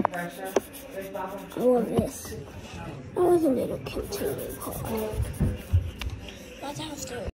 I love this. I love the little continuing part. That's how it's doing.